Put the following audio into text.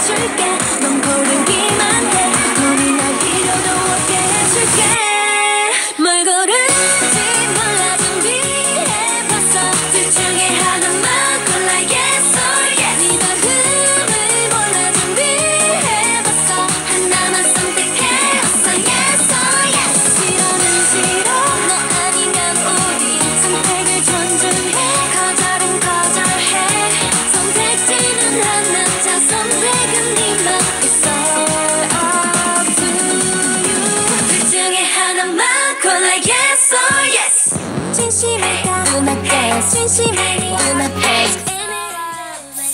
해줄게. 넌 고르기만 해. 고민할 필요도 없게 해줄게. 뭘 고를지 몰라 준비해봤어. 둘 중에 하나만 골라 yes or yes. 네 마음을 몰라 준비해봤어. 하나만 선택해왔어 yes or yes. 싫어는 싫어 너 아니면 우리 선택을 존중해. 거절은 거절해. 선택지는 하나 자 선택은 네맘 It's all up to you. 둘 중에 하나만 골라 yes or yes. 진심일까 눈앞에 진심일까